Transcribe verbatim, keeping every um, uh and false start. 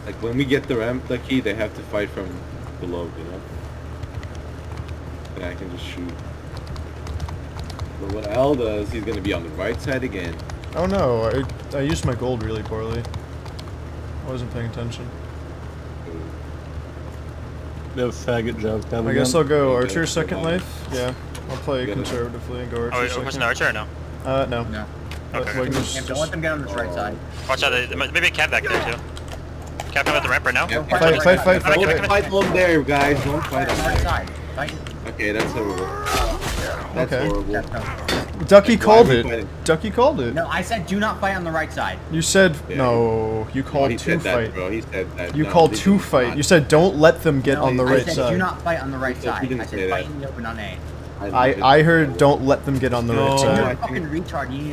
Like when we get the ramp lucky, they have to fight from below, you know? And I can just shoot. But what Al does, he's gonna be on the right side again. Oh no, I, I used my gold really poorly. I wasn't paying attention. No faggot job. I guess I'll go Okay, Archer second okay. life. Yeah, I'll play conservatively and go Archer Oh, wait, second. what's an archer or no? Uh, no. No. But Okay. we can just- Yeah, don't let them get on this right side. Watch out, they- maybe a cat back there too. Cat coming at the ramp right now? Yeah, Fight, Fight, fight, fight, Come fight, on, Don't come fight. fight on there, guys. Don't Fight fight on on the right there. side. Fight. Okay, that's horrible. That's Okay. horrible. That's no. Ducky Why called are we it. fighting? Ducky called it. No, I said do not fight on the right side. You said Yeah, no. You Oh, called he two said that, fight. bro. He said that. You No, called they two did fight. not. You said don't let them get No, on the I right said side. do not fight on the right He said- he side. didn't I say said that. fight in the open on A. I I heard don't let them get on the No, right You're side. a fucking retard. You need